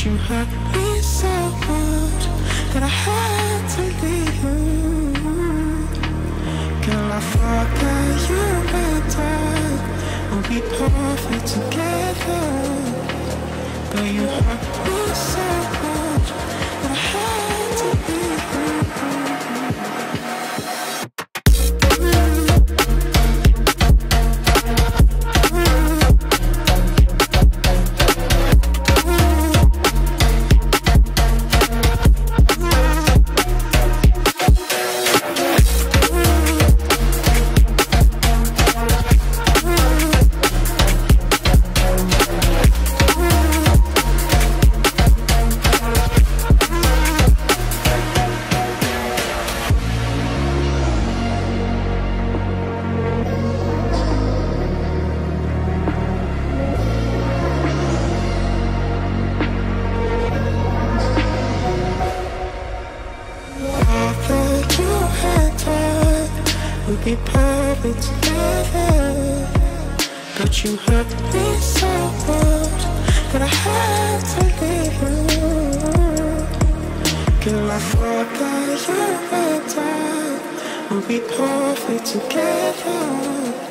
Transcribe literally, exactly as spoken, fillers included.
you hurt me so much that I had to leave you. Girl, I thought that you and I would be perfect together, but you hurt me so much that I had to leave you. We'd be perfect together, but you hurt me so much that I had to leave you. Girl, I thought that you and I would be perfect together,